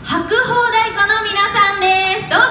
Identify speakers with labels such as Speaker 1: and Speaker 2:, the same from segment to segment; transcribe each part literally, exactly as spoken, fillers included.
Speaker 1: 白鵬太鼓の皆さんです。どうぞ。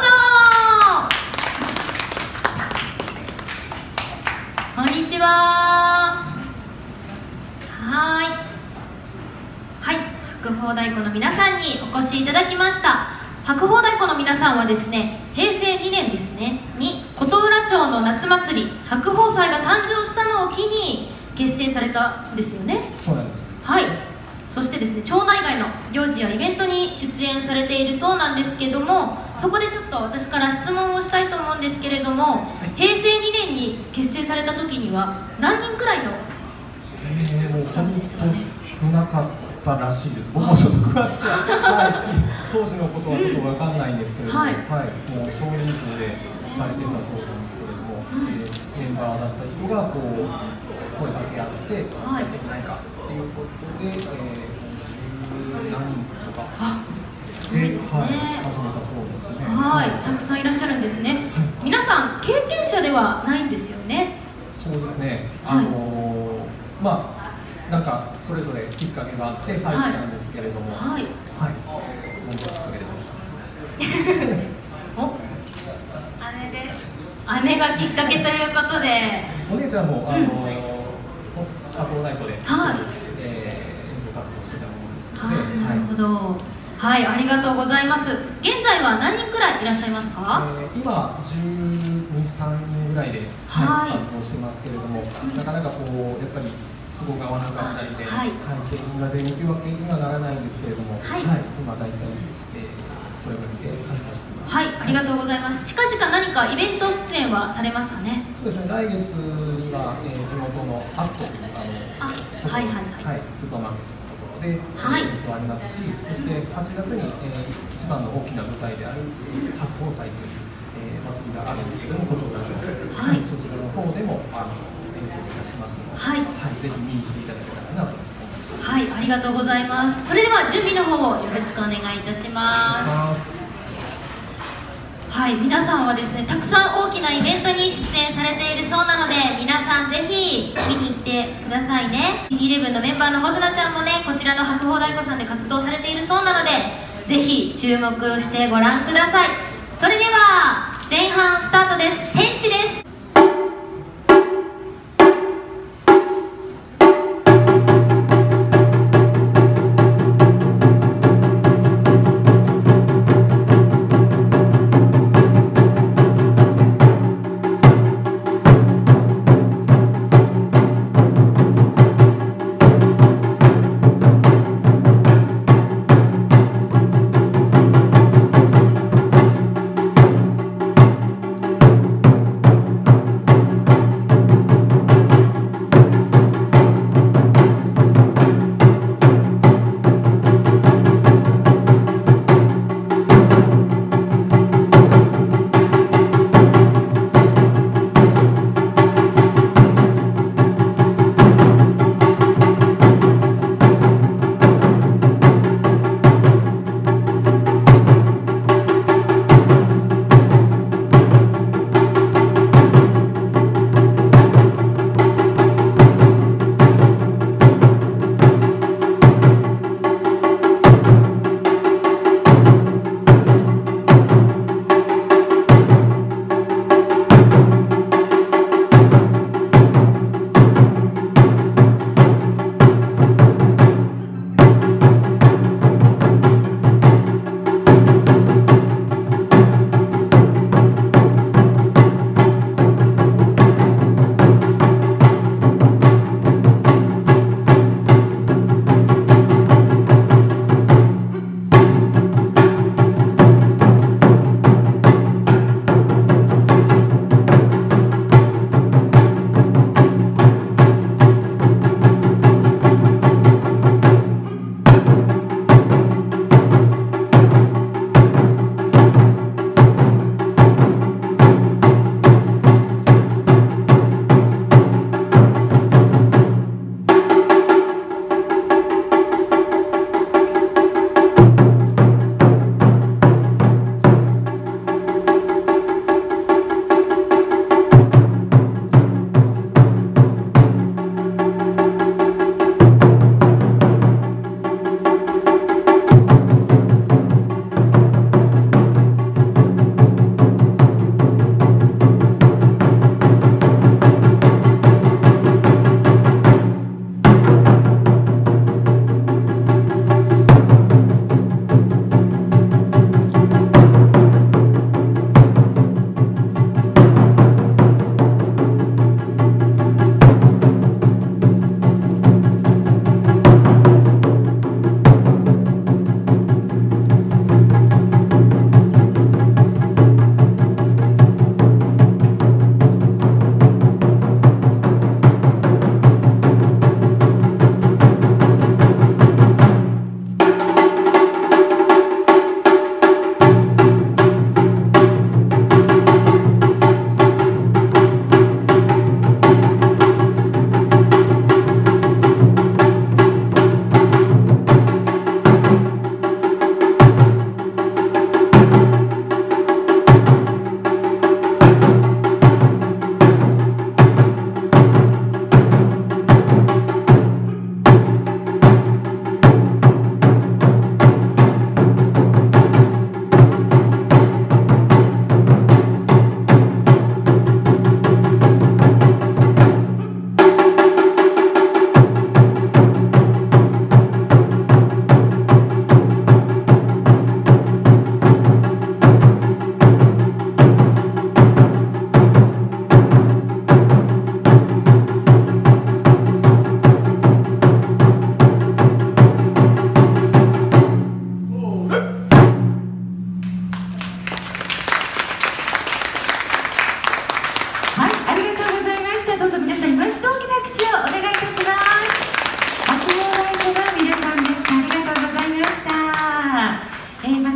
Speaker 1: こんにちは。はいはい、白鵬太鼓の皆さんにお越しいただきました。白鵬太鼓の皆さんはですね、へいせいにねんですねに琴浦町の夏祭り白鵬祭が誕生したのを機に結成されたんですよね。
Speaker 2: そうなんです。
Speaker 1: はい。そしてですね、町内外の行事やイベントに出演されているそうなんですけども、そこでちょっと私から質問をしたいと思うんですけれども、はい、へいせいにねんに結成された時には何人くらいの？
Speaker 2: えー、もう本当に少なかったらしいです。僕もちょっと詳しくは、はい、当時のことはちょっと分かんないんですけれども、はい、はい、もう少人数でされてたそうなんですけれども、うん、えー、メンバーだった人がこう声かけ合ってやってみないかっていうことで、えー、じゅうなんにんとか。
Speaker 1: あ、すごいですね。はい、
Speaker 2: 始めたそうですね。
Speaker 1: はい、たくさんいらっしゃるんですね。はい、皆さん経験者ではないんですよね。
Speaker 2: そうですね。あのー、はい、まあなんかそれぞれきっかけがあって入ったんですけれども、はい、はい、何がきっかけで
Speaker 1: お、姉です。姉がきっかけということで、
Speaker 2: お姉ちゃんもあの白鵬太鼓で、はい、えー、演奏活動してたものですので、
Speaker 1: なるほど。はい、ありがとうございます。現在は何人くらいいらっしゃいますか？
Speaker 2: えー、今じゅうに、さんにんぐらいで、はい、活動してますけれども、なかなかこうやっぱり都合が合わなかったりで、はい、はい、全員が全員というわけにはならないんですけれども、はい、はい、今大体、えー、それぞれで活動しています。
Speaker 1: はい、ありがとうございます。近々何かイベント出演はされますかね？
Speaker 2: そうですね、来月には、えー、地元のアットというあの
Speaker 1: あ、はいはいはい、
Speaker 2: はい、スーパーマーケットで、はい、演奏ありますし、そしてはちがつに、えー、一番の大きな舞台である白鵬祭という、えー、祭りがあるんですけども、琴浦町、はい、そちらの方でもあの演奏いたしますので、はい、はい、ぜひ見に来ていただけたらなと思います。
Speaker 1: はい、ありがとうございます。それでは準備の方をよろしくお願いいたします。はい、皆さんはですね、たくさん大きなイベントに出演されているそうなので、皆さんぜひ見に行ってくださいね。イレブンのメンバーのほずなちゃんもね、こちらの白鵬太鼓さんで活動されているそうなので、ぜひ注目してご覧ください。それでは前半スタートです。天地です。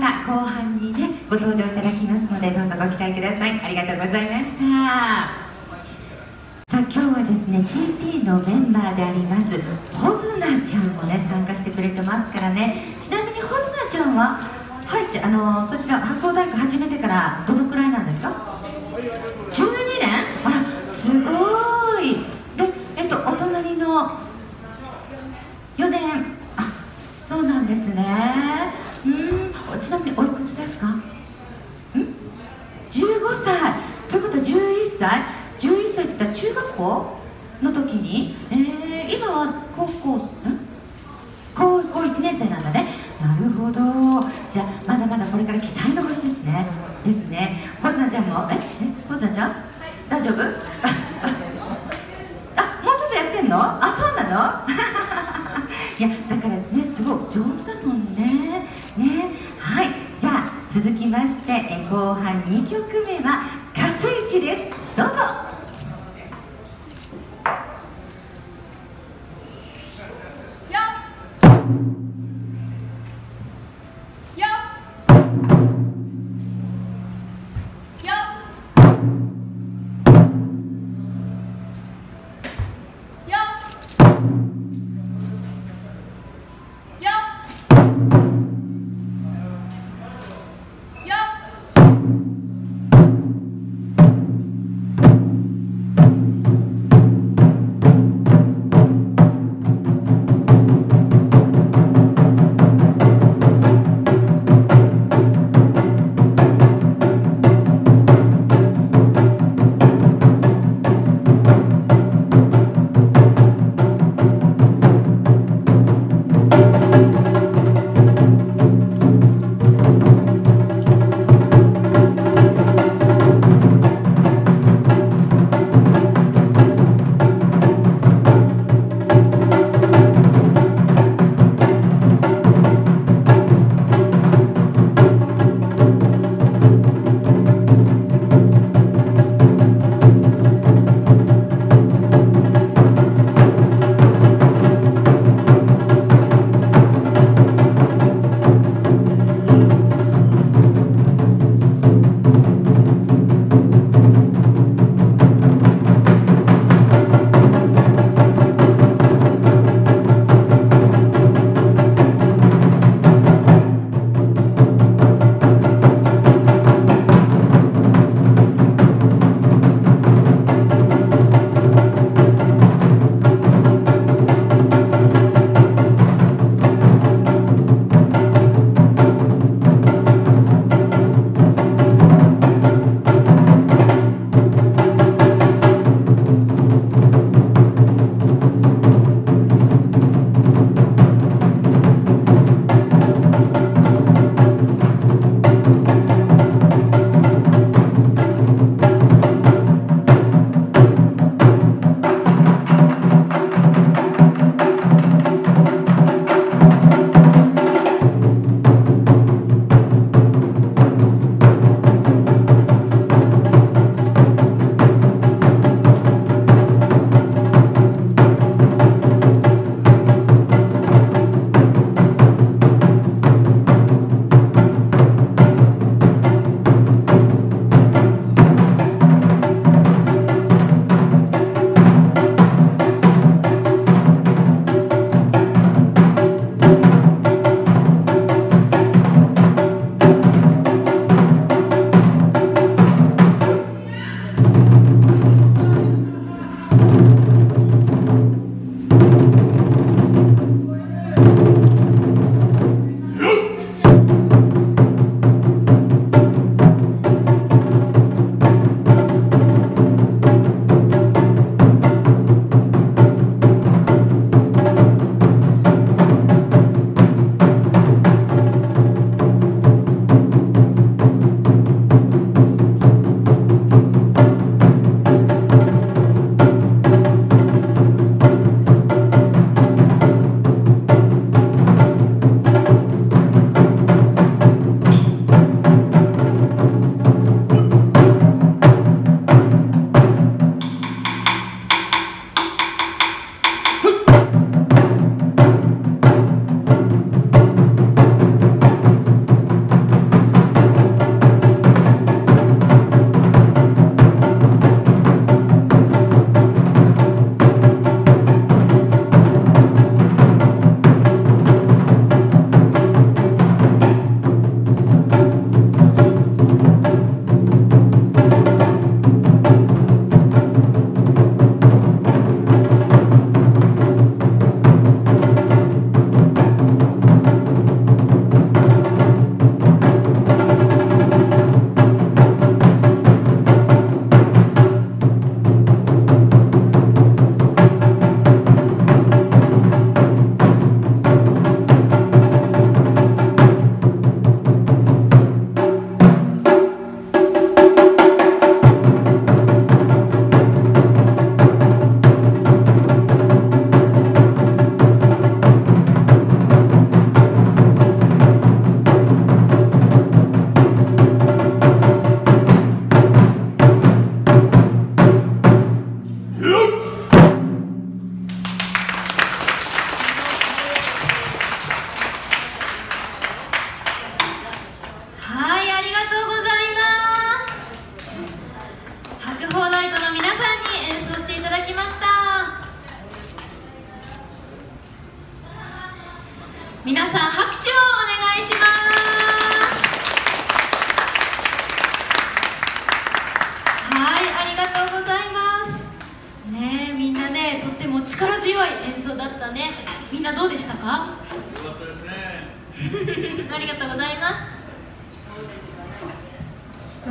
Speaker 3: た後半にねご登場いただきますので、どうぞご期待ください。ありがとうございました。さあ今日はですね ティーティー のメンバーでありますほずなちゃんもね参加してくれてますからね。ちなみにほずなちゃんは入ってあのそちら白鴎大学始めてからどのくらいなんですか？じゅうにねん。あらすごい。でえっとお隣のよねん。あ、そうなんですね。うん、ちなみにおいくつですか？んじゅうごさいということはじゅういっさいじゅういっさいって言ったら中学校の時に、えー、今は高校ん高校いちねん生なんだね。なるほど。じゃあまだまだこれから期待の星ですね。ですね。ほずなちゃんもええほずなちゃん、はい、大丈夫？あ、もうちょっとやってんの？あ、そうなの？いやだからねすごい上手だもんね。ね、はい。じゃあ続きましてえ後半にきょくめはかすいちです。どうぞ。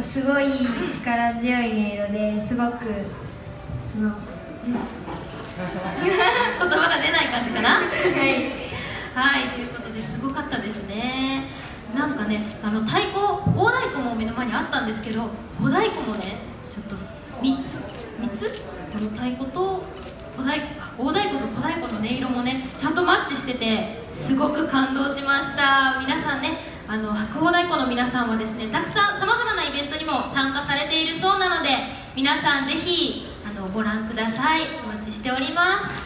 Speaker 4: すごい力強い音色ですごくその、うん、
Speaker 1: 言葉が出ない感じかなはい、はい、ということですごかったですね。なんかね、あの太鼓、大太鼓も目の前にあったんですけど、小太鼓もね、ちょっとみっつ、みっつこの太鼓と小太鼓、大太鼓と小太鼓の音色もね、ちゃんとマッチしててすごく感動しました。皆さんね、あの白鵬太鼓の皆さんはですね、たくさんさまざまなイベントにも参加されているそうなので、皆さんぜひあのご覧ください。お待ちしております。